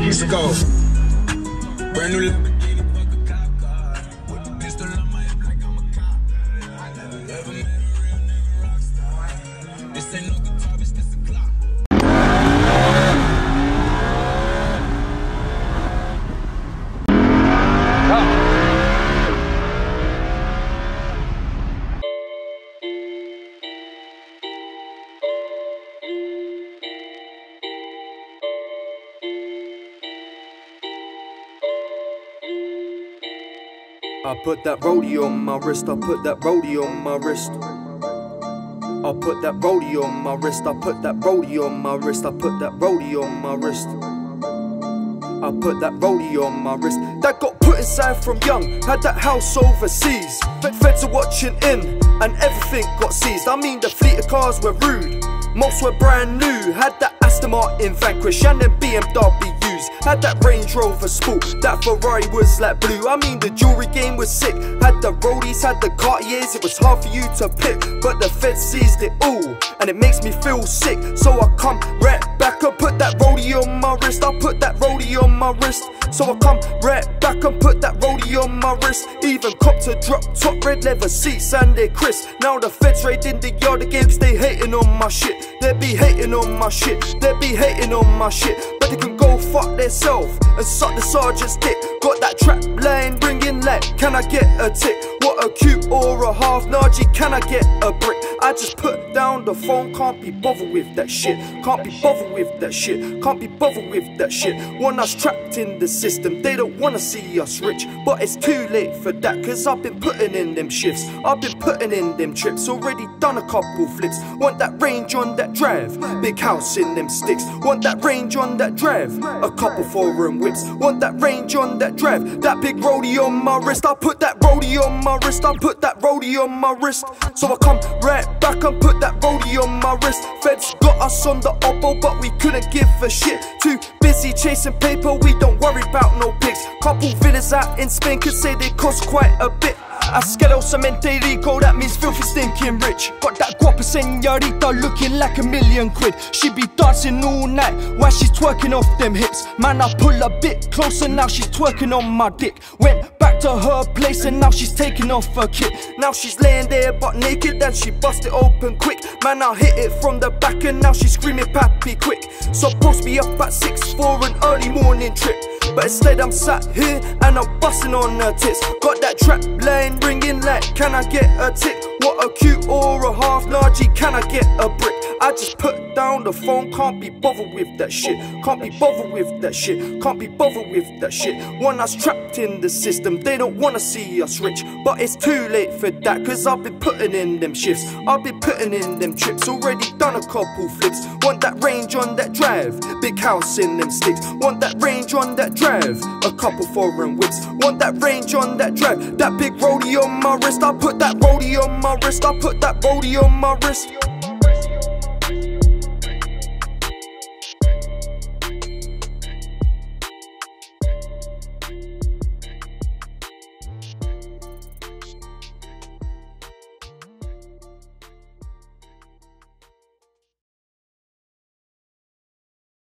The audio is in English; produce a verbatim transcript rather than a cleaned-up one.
Let's go. Brand new Lamborghini, fuck a cop car. With the pistol on my hip like I'm a cop. I never ever met a real nigga rock star. This ain't no guitar, bitch, this a clock. I put that rodeo on my wrist, I put that rodeo on my wrist. I put that rodeo on my wrist, I put that rodeo on my wrist, I put that rodeo on my wrist. I put that rodeo on my wrist. That got put inside from young, had that house overseas. Feds are watching in, and everything got seized. I mean the fleet of cars were rude, most were brand new. Had that Aston Martin Vanquish and then B M Ws. Had that Range Rover Sport, that Ferrari was like blue. I mean the jewelry game was sick. Had the Rollies, had the Cartiers. It was hard for you to pick, but the Fed seized it all, and it makes me feel sick. So I come right back and put that rodeo on my wrist. I put that rodeo on my wrist. So I come right back and put that rodeo on my wrist. Even copped a drop top, red leather seats and they're crisp. Now the Feds raiding the yard again, they hating on my shit. They be hating on my shit. They be hating on my shit. But they can go fuck themselves and suck the sergeant's dick. Got that trap line ringing like, can I get a tick? What a cute or a half Naji, can I get a brick? I just put down the phone, can't be bothered with that shit. Can't be bothered with that shit. Can't be bothered with that shit. Want us trapped in the system, they don't wanna see us rich. But it's too late for that, cause I've been putting in them shifts. I've been putting in them trips, already done a couple flips. Want that range on that drive, big house in them sticks. Want that range on that drive, a couple foreign whips. Want that range on that drive, that big rodeo on my wrist. I put that rodeo on my wrist, I put that rodeo on my wrist. So I come right back and put that rodeo on my wrist. Feds got us on the oppo, but we couldn't give a shit. Too busy chasing paper, we don't worry about no pigs. Couple villas out in Spain could say they cost quite a bit. Asquero Cemente Rico, that means filthy stinking rich. Got that guapa señorita looking like a million quid. She be dancing all night while she's twerking off them hips. Man, I pull a bit closer, now she's twerking on my dick. Went back to her place and now she's taking off her kit. Now she's laying there butt naked and she bust it open quick. Man, I hit it from the back and now she's screaming pappy quick. Supposed to be up at six for an early morning trip, but instead I'm sat here and I'm busting on her tits. Got that trap line ringing like, can I get a tick? What a cute or a half Naji, can I get a brick? I just put down the phone, can't be bothered with that shit. Can't be bothered with that shit. Can't be bothered with that shit. Want us trapped in the system, they don't wanna see us rich. But it's too late for that, cause I've been putting in them shifts. I've been putting in them trips, already done a couple flips. Want that range on that drive, big house in them sticks. Want that range on that drive, a couple foreign whips. Want that range on that drive, that big rodeo on my wrist. I put that rodeo on my wrist, I put that rodeo on my wrist.